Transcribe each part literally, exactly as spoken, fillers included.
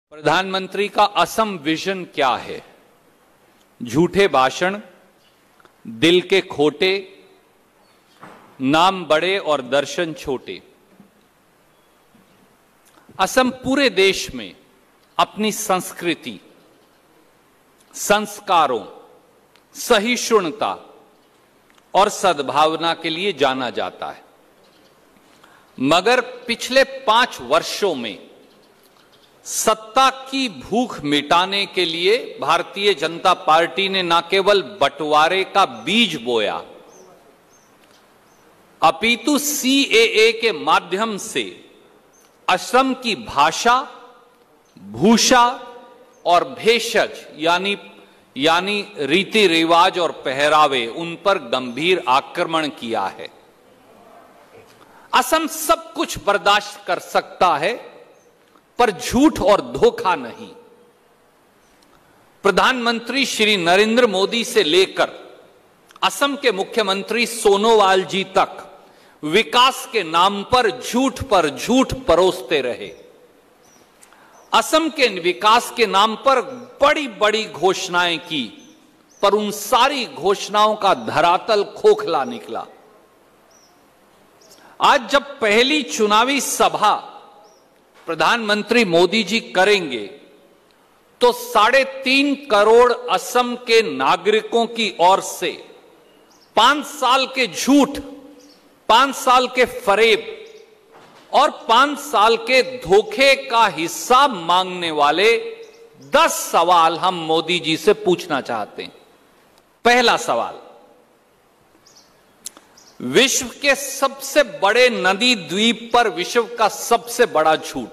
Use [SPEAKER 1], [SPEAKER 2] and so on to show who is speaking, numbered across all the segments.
[SPEAKER 1] प्रधानमंत्री का असम विजन क्या है? झूठे भाषण, दिल के खोटे, नाम बड़े और दर्शन छोटे। असम पूरे देश में अपनी संस्कृति, संस्कारों, सहिष्णुता और सद्भावना के लिए जाना जाता है, मगर पिछले पांच वर्षों में सत्ता की भूख मिटाने के लिए भारतीय जनता पार्टी ने न केवल बंटवारे का बीज बोया, अपितु सीएए के माध्यम से असम की भाषा, भूषा और भेषज यानी यानी रीति रिवाज और पहरावे, उन पर गंभीर आक्रमण किया है। असम सब कुछ बर्दाश्त कर सकता है, पर झूठ और धोखा नहीं। प्रधानमंत्री श्री नरेंद्र मोदी से लेकर असम के मुख्यमंत्री सोनोवाल जी तक विकास के नाम पर झूठ पर झूठ परोसते रहे। असम के विकास के नाम पर बड़ी बड़ी घोषणाएं की, पर उन सारी घोषणाओं का धरातल खोखला निकला। आज जब पहली चुनावी सभा प्रधानमंत्री मोदी जी करेंगे, तो साढ़े तीन करोड़ असम के नागरिकों की ओर से पांच साल के झूठ, पांच साल के फरेब और पांच साल के धोखे का हिसाब मांगने वाले दस सवाल हम मोदी जी से पूछना चाहते हैं। पहला सवाल, विश्व के सबसे बड़े नदी द्वीप पर विश्व का सबसे बड़ा झूठ।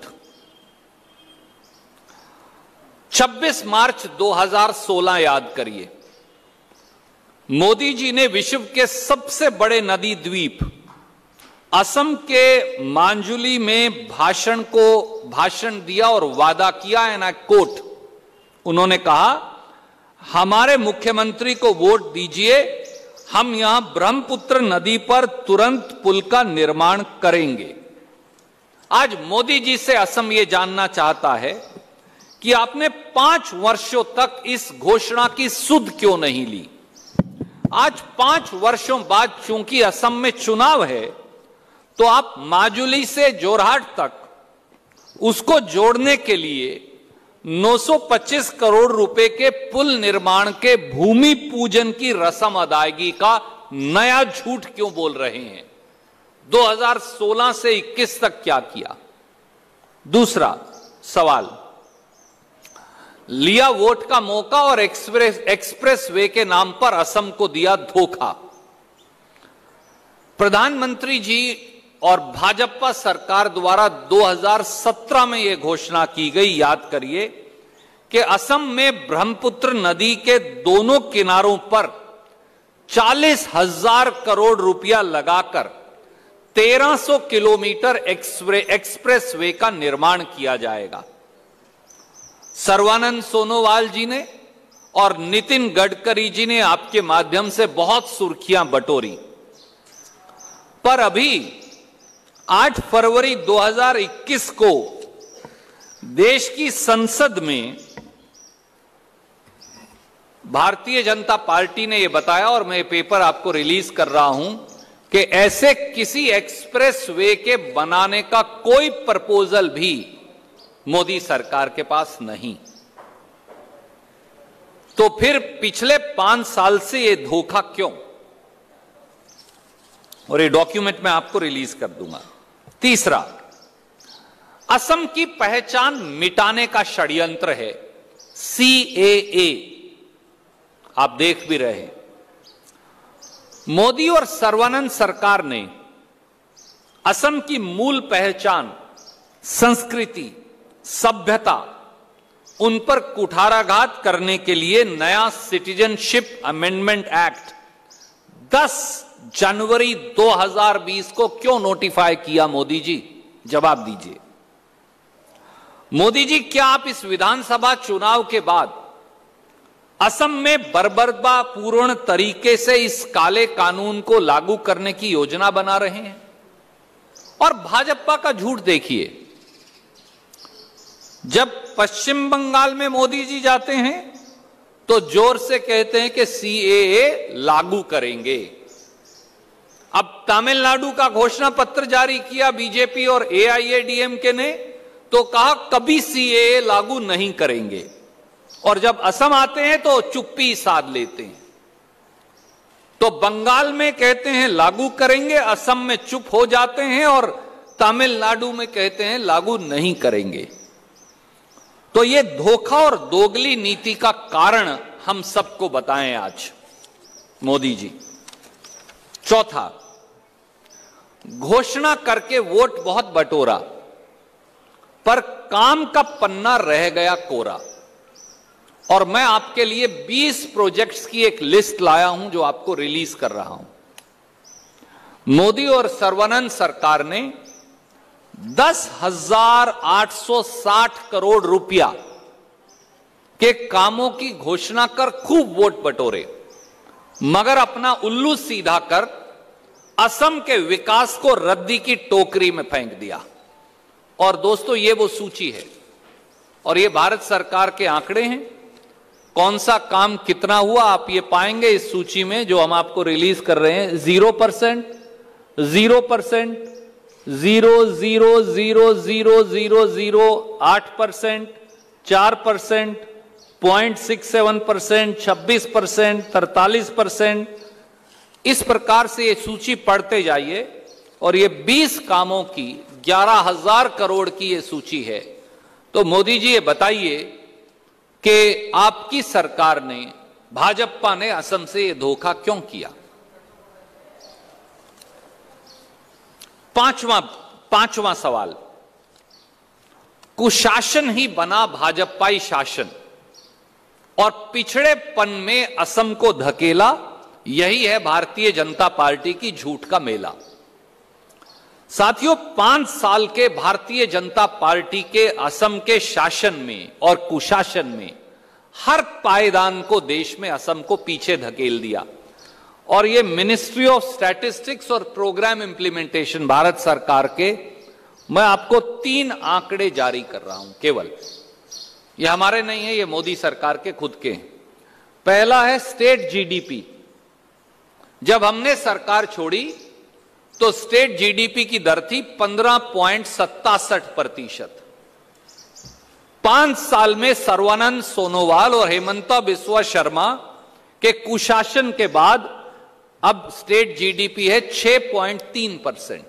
[SPEAKER 1] छब्बीस मार्च दो हज़ार सोलह याद करिए, मोदी जी ने विश्व के सबसे बड़े नदी द्वीप असम के मांजुली में भाषण को भाषण दिया और वादा किया, एंड आई कोट, उन्होंने कहा, हमारे मुख्यमंत्री को वोट दीजिए, हम यहां ब्रह्मपुत्र नदी पर तुरंत पुल का निर्माण करेंगे। आज मोदी जी से असम यह जानना चाहता है कि आपने पांच वर्षों तक इस घोषणा की सुध क्यों नहीं ली। आज पांच वर्षों बाद चूंकि असम में चुनाव है, तो आप माजुली से जोरहाट तक उसको जोड़ने के लिए नौ सौ पच्चीस करोड़ रुपए के पुल निर्माण के भूमि पूजन की रस्म अदायगी का नया झूठ क्यों बोल रहे हैं? दो हज़ार सोलह से इक्कीस तक क्या किया? दूसरा सवाल, लिया वोट का मौका और एक्सप्रेस एक्सप्रेस वे के नाम पर असम को दिया धोखा। प्रधानमंत्री जी और भाजपा सरकार द्वारा दो हज़ार सत्रह में यह घोषणा की गई, याद करिए, कि असम में ब्रह्मपुत्र नदी के दोनों किनारों पर चालीस हजार करोड़ रुपया लगाकर तेरह सौ किलोमीटर एक्सप्रेस वे का निर्माण किया जाएगा। सर्बानंद सोनोवाल जी ने और नितिन गडकरी जी ने आपके माध्यम से बहुत सुर्खियां बटोरी, पर अभी आठ फरवरी दो हज़ार इक्कीस को देश की संसद में भारतीय जनता पार्टी ने यह बताया, और मैं ये पेपर आपको रिलीज कर रहा हूं, कि ऐसे किसी एक्सप्रेस वे के बनाने का कोई प्रपोजल भी मोदी सरकार के पास नहीं। तो फिर पिछले पांच साल से यह धोखा क्यों? और ये डॉक्यूमेंट मैं आपको रिलीज कर दूंगा। तीसरा, असम की पहचान मिटाने का षड्यंत्र है सीएए। आप देख भी रहे हैं, मोदी और सर्बानंद सरकार ने असम की मूल पहचान, संस्कृति, सभ्यता, उन पर कुठाराघात करने के लिए नया सिटीजनशिप अमेंडमेंट एक्ट दस जनवरी दो हज़ार बीस को क्यों नोटिफाई किया? मोदी जी, जवाब दीजिए। मोदी जी, क्या आप इस विधानसभा चुनाव के बाद असम में बर्बरता पूर्ण तरीके से इस काले कानून को लागू करने की योजना बना रहे हैं? और भाजपा का झूठ देखिए, जब पश्चिम बंगाल में मोदी जी जाते हैं तो जोर से कहते हैं कि सीएए लागू करेंगे। अब तमिलनाडु का घोषणा पत्र जारी किया बीजेपी और एआईएडीएमके ने, तो कहा कभी सीएए लागू नहीं करेंगे, और जब असम आते हैं तो चुप्पी साध लेते हैं। तो बंगाल में कहते हैं लागू करेंगे, असम में चुप हो जाते हैं, और तमिलनाडु में कहते हैं लागू नहीं करेंगे। तो ये धोखा और दोगली नीति का कारण हम सबको बताएं आज मोदी जी। चौथा, घोषणा करके वोट बहुत बटोरा, पर काम का पन्ना रह गया कोरा। और मैं आपके लिए बीस प्रोजेक्ट्स की एक लिस्ट लाया हूं जो आपको रिलीज कर रहा हूं। मोदी और सर्वानंद सरकार ने दस हजार आठ सौ साठ करोड़ रुपया के कामों की घोषणा कर खूब वोट बटोरे, मगर अपना उल्लू सीधा कर असम के विकास को रद्दी की टोकरी में फेंक दिया। और दोस्तों, ये वो सूची है और ये भारत सरकार के आंकड़े हैं। कौन सा काम कितना हुआ आप ये पाएंगे इस सूची में जो हम आपको रिलीज कर रहे हैं। Zero percent, zero percent, zero zero zero zero zero zero, आठ परसेंट, चार percent, point six seven percent, छब्बीस परसेंट, तैतालीस परसेंट। इस प्रकार से ये सूची पढ़ते जाइए और ये बीस कामों की ग्यारह हजार करोड़ की ये सूची है। तो मोदी जी ये बताइए कि आपकी सरकार ने, भाजपा ने असम से ये धोखा क्यों किया। पांचवा पांचवा सवाल, कुशासन ही बना भाजपाई शासन और पिछड़ेपन में असम को धकेला, यही है भारतीय जनता पार्टी की झूठ का मेला। साथियों, पांच साल के भारतीय जनता पार्टी के असम के शासन में और कुशासन में हर पायदान को देश में असम को पीछे धकेल दिया। और ये मिनिस्ट्री ऑफ स्टैटिस्टिक्स और प्रोग्राम इंप्लीमेंटेशन भारत सरकार के, मैं आपको तीन आंकड़े जारी कर रहा हूं केवल, ये हमारे नहीं है, ये मोदी सरकार के खुद के हैं। पहला है स्टेट जीडीपी। जब हमने सरकार छोड़ी तो स्टेट जीडीपी की दर थी पंद्रह पॉइंट सत्तासठ प्रतिशत। पांच साल में सर्वानंद सोनोवाल और हेमंता बिस्वा शर्मा के कुशासन के बाद अब स्टेट जीडीपी है छह पॉइंट तीन परसेंट,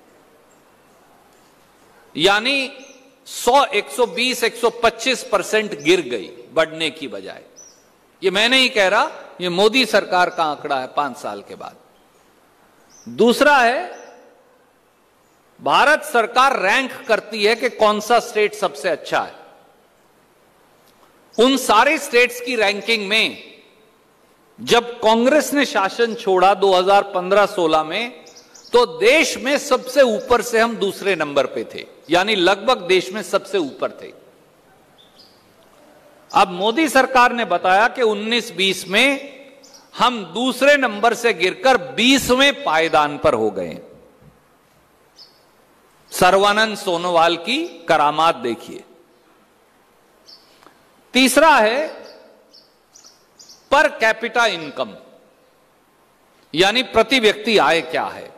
[SPEAKER 1] यानी सौ, एक सौ बीस, एक सौ पच्चीस परसेंट गिर गई बढ़ने की बजाय। ये मैं नहीं कह रहा, ये मोदी सरकार का आंकड़ा है पांच साल के बाद। दूसरा है, भारत सरकार रैंक करती है कि कौन सा स्टेट सबसे अच्छा है। उन सारे स्टेट्स की रैंकिंग में जब कांग्रेस ने शासन छोड़ा दो हज़ार पंद्रह सोलह में, तो देश में सबसे ऊपर से हम दूसरे नंबर पे थे, यानी लगभग देश में सबसे ऊपर थे। अब मोदी सरकार ने बताया कि उन्नीस बीस में हम दूसरे नंबर से गिरकर बीसवें पायदान पर हो गए। सर्वानंद सोनोवाल की करामात देखिए। तीसरा है पर कैपिटा इनकम, यानी प्रति व्यक्ति आय क्या है।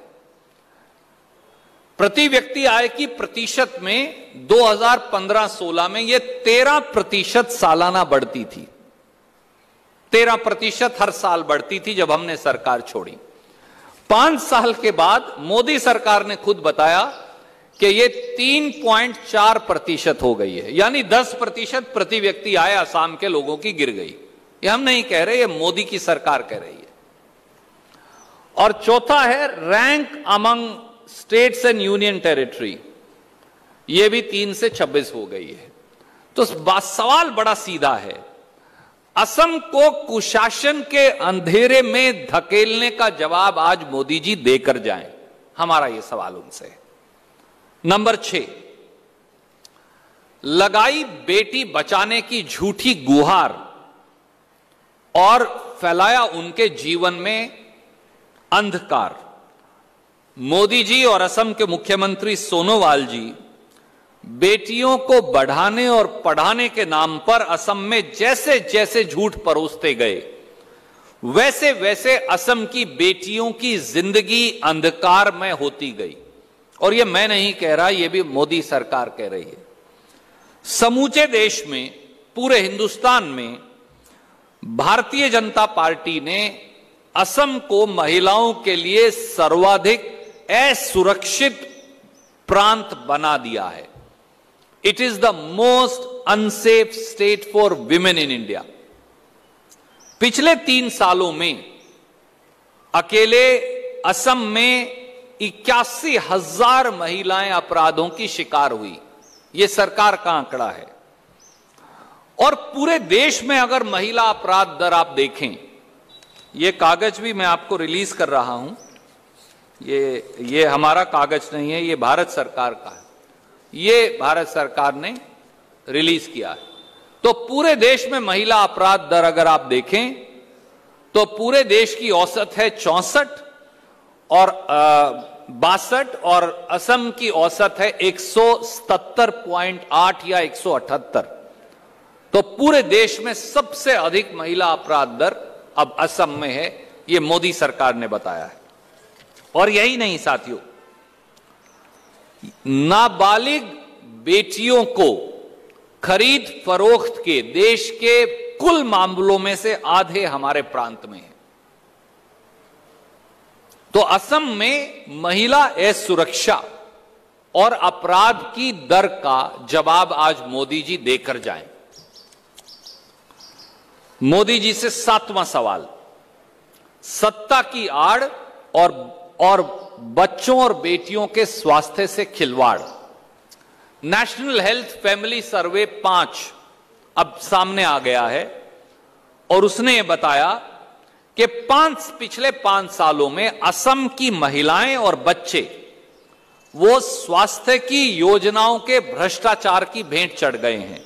[SPEAKER 1] प्रति व्यक्ति आय की प्रतिशत में दो हज़ार पंद्रह सोलह में यह तेरह प्रतिशत सालाना बढ़ती थी। तेरह प्रतिशत हर साल बढ़ती थी जब हमने सरकार छोड़ी। पांच साल के बाद मोदी सरकार ने खुद बताया कि यह तीन पॉइंट चार प्रतिशत हो गई है, यानी दस प्रतिशत प्रति व्यक्ति आय असम के लोगों की गिर गई। ये हम नहीं कह रहे, ये मोदी की सरकार कह रही है। और चौथा है rank among states and union territory, यह भी तीन से छब्बीस हो गई है। तो सवाल बड़ा सीधा है, असम को कुशासन के अंधेरे में धकेलने का जवाब आज मोदी जी देकर जाएं, हमारा यह सवाल उनसे। नंबर छह, लगाई बेटी बचाने की झूठी गुहार और फैलाया उनके जीवन में अंधकार। मोदी जी और असम के मुख्यमंत्री सोनोवाल जी बेटियों को बढ़ाने और पढ़ाने के नाम पर असम में जैसे जैसे झूठ परोसते गए, वैसे वैसे असम की बेटियों की जिंदगी अंधकार में होती गई। और ये मैं नहीं कह रहा, ये भी मोदी सरकार कह रही है। समूचे देश में, पूरे हिंदुस्तान में भारतीय जनता पार्टी ने असम को महिलाओं के लिए सर्वाधिक असुरक्षित प्रांत बना दिया है। It is the most unsafe state for women in India. पिछले तीन सालों में अकेले असम में इक्यासी हजार महिलाएं अपराधों की शिकार हुई। यह सरकार का आंकड़ा है। और पूरे देश में अगर महिला अपराध दर आप देखें, यह कागज भी मैं आपको रिलीज कर रहा हूं, ये ये हमारा कागज नहीं है, ये भारत सरकार का है, ये भारत सरकार ने रिलीज किया है। तो पूरे देश में महिला अपराध दर अगर आप देखें तो पूरे देश की औसत है चौसठ और बासठ, और असम की औसत है एक सौ सतहत्तर पॉइंट आठ या एक सौ अठहत्तर। तो पूरे देश में सबसे अधिक महिला अपराध दर अब असम में है, यह मोदी सरकार ने बताया है। और यही नहीं साथियों, नाबालिग बेटियों को खरीद फरोख्त के देश के कुल मामलों में से आधे हमारे प्रांत में है। तो असम में महिला असुरक्षा और अपराध की दर का जवाब आज मोदी जी देकर जाएं। मोदी जी से सातवां सवाल, सत्ता की आड़ और और बच्चों और बेटियों के स्वास्थ्य से खिलवाड़। नेशनल हेल्थ फैमिली सर्वे पांच अब सामने आ गया है और उसने ये बताया कि पांच पिछले पांच सालों में असम की महिलाएं और बच्चे वो स्वास्थ्य की योजनाओं के भ्रष्टाचार की भेंट चढ़ गए हैं।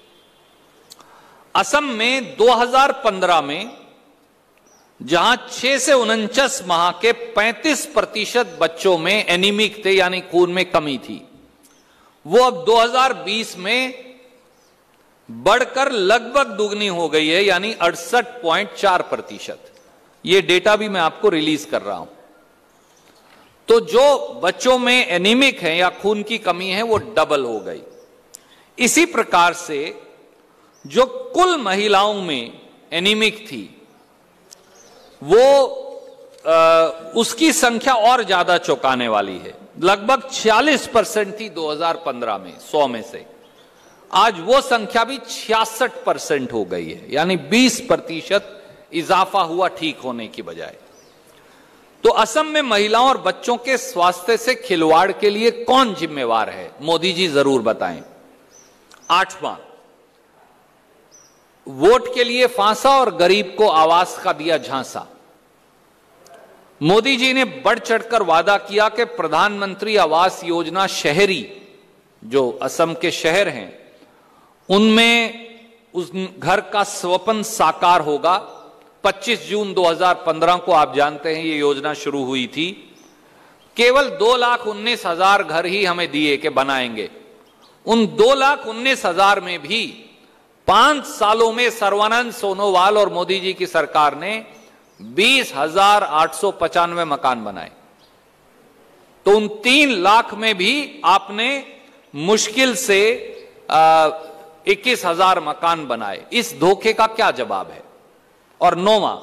[SPEAKER 1] असम में दो हज़ार पंद्रह में जहां छह से उनचास माह के पैंतीस प्रतिशत बच्चों में एनीमिक थे, यानी खून में कमी थी, वो अब दो हज़ार बीस में बढ़कर लगभग दुगनी हो गई है, यानी अड़सठ पॉइंट चार प्रतिशत। ये डेटा भी मैं आपको रिलीज कर रहा हूं। तो जो बच्चों में एनीमिक है या खून की कमी है वो डबल हो गई। इसी प्रकार से जो कुल महिलाओं में एनीमिक थी वो आ, उसकी संख्या और ज्यादा चौंकाने वाली है। लगभग छियालीस परसेंट थी दो हज़ार पंद्रह में, सौ में से आज वो संख्या भी छियासठ परसेंट हो गई है, यानी बीस प्रतिशत इजाफा हुआ ठीक होने की बजाय। तो असम में महिलाओं और बच्चों के स्वास्थ्य से खिलवाड़ के लिए कौन जिम्मेवार है, मोदी जी जरूर बताएं। आठवां, वोट के लिए फांसा और गरीब को आवास का दिया झांसा। मोदी जी ने बढ़ चढ़कर वादा किया कि प्रधानमंत्री आवास योजना शहरी, जो असम के शहर हैं, उनमें उस घर का स्वप्न साकार होगा। पच्चीस जून दो हज़ार पंद्रह को आप जानते हैं ये योजना शुरू हुई थी। केवल दो लाख उन्नीस हजार घर ही हमें दिए कि बनाएंगे। उन दो लाख उन्नीस हजार में भी पांच सालों में सर्वानंद सोनोवाल और मोदी जी की सरकार ने बीस हजार आठ सौ पचानवे मकान बनाए। तो उन तीन लाख में भी आपने मुश्किल से इक्कीस हजार मकान बनाए। इस धोखे का क्या जवाब है? और नौवां,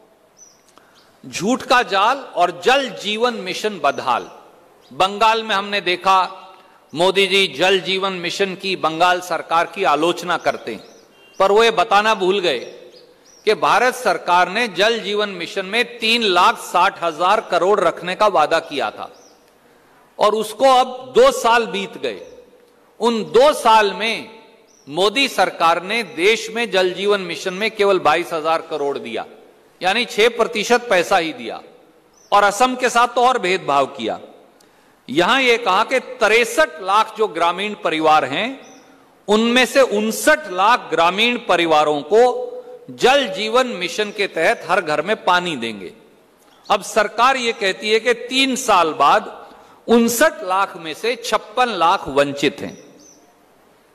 [SPEAKER 1] झूठ का जाल और जल जीवन मिशन बदहाल। बंगाल में हमने देखा मोदी जी जल जीवन मिशन की बंगाल सरकार की आलोचना करते हैं, पर वो ये बताना भूल गए कि भारत सरकार ने जल जीवन मिशन में तीन लाख साठ हजार करोड़ रखने का वादा किया था और उसको अब दो साल बीत गए। उन दो साल में मोदी सरकार ने देश में जल जीवन मिशन में केवल बाईस हजार करोड़ दिया, यानी छह प्रतिशत पैसा ही दिया। और असम के साथ तो और भेदभाव किया। यहां यह कहा कि तिरसठ लाख जो ग्रामीण परिवार हैं उनमें से उनसठ लाख ग्रामीण परिवारों को जल जीवन मिशन के तहत हर घर में पानी देंगे। अब सरकार यह कहती है कि तीन साल बाद उनसठ लाख में से छप्पन लाख वंचित हैं।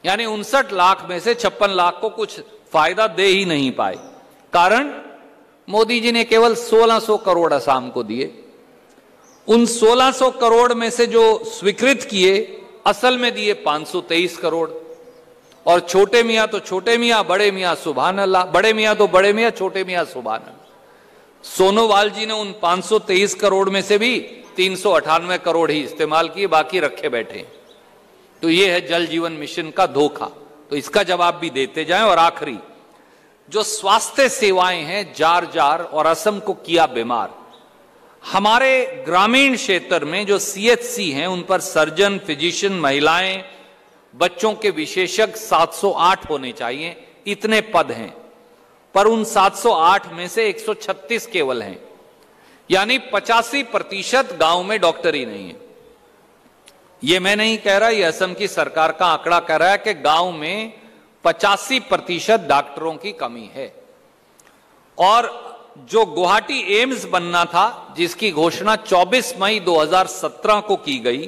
[SPEAKER 1] यानी उनसठ लाख में से छप्पन लाख को कुछ फायदा दे ही नहीं पाए। कारण मोदी जी ने केवल सोलह सौ करोड़ असम को दिए। उन सोलह सौ करोड़ में से जो स्वीकृत किए असल में दिए पांच सौ तेईस करोड़। और छोटे मियां तो छोटे मियां, बड़े मियां सुभान अल्लाह, बड़े मियां तो बड़े मियां, छोटे मियां सुभान अल्लाह। सोनोवाल जी ने उन पांच सौ तेईस करोड़ में से भी तीन सौ अठानवे करोड़ ही इस्तेमाल किए, बाकी रखे बैठे। तो यह है जल जीवन मिशन का धोखा। तो इसका जवाब भी देते जाएं। और आखिरी, जो स्वास्थ्य सेवाएं हैं जार जार और असम को किया बीमार। हमारे ग्रामीण क्षेत्र में जो सीएचसी हैं उन पर सर्जन, फिजिशियन, महिलाएं, बच्चों के विशेषज्ञ सात सौ आठ होने चाहिए, इतने पद हैं। पर उन सात सौ आठ में से एक सौ छत्तीस केवल हैं, यानी पचासी प्रतिशत गांव में डॉक्टर ही नहीं है। यह मैं नहीं कह रहा, यह असम की सरकार का आंकड़ा कह रहा है कि गांव में पचासी प्रतिशत डॉक्टरों की कमी है। और जो गुवाहाटी एम्स बनना था, जिसकी घोषणा चौबीस मई दो हज़ार सत्रह को की गई,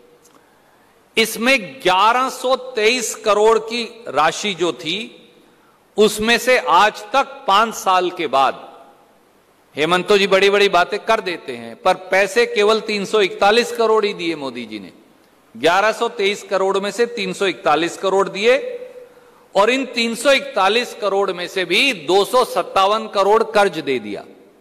[SPEAKER 1] इसमें ग्यारह सौ तेईस करोड़ की राशि जो थी, उसमें से आज तक पांच साल के बाद, हेमंतो जी बड़ी बड़ी बातें कर देते हैं, पर पैसे केवल तीन सौ इकतालीस करोड़ ही दिए मोदी जी ने। ग्यारह सौ तेईस करोड़ में से तीन सौ इकतालीस करोड़ दिए। और इन तीन सौ इकतालीस करोड़ में से भी दो सौ सत्तावन करोड़ कर्ज दे दिया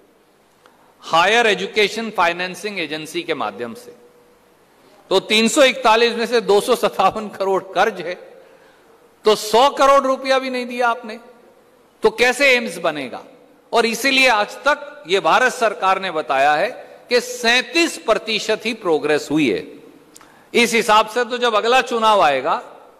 [SPEAKER 1] हायर एजुकेशन फाइनेंसिंग एजेंसी के माध्यम से। तो तीन सौ इकतालीस में से दो सौ सत्तावन करोड़ कर्ज है, तो सौ करोड़ रुपया भी नहीं दिया आपने, तो कैसे एम्स बनेगा? और इसीलिए आज तक यह भारत सरकार ने बताया है कि सैंतीस प्रतिशत ही प्रोग्रेस हुई है। इस हिसाब से तो जब अगला चुनाव आएगा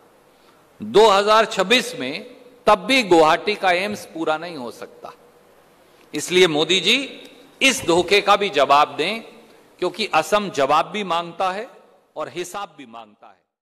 [SPEAKER 1] दो हज़ार छब्बीस में, तब भी गुवाहाटी का एम्स पूरा नहीं हो सकता। इसलिए मोदी जी इस धोखे का भी जवाब दें, क्योंकि असम जवाब भी मांगता है और हिसाब भी मांगता है।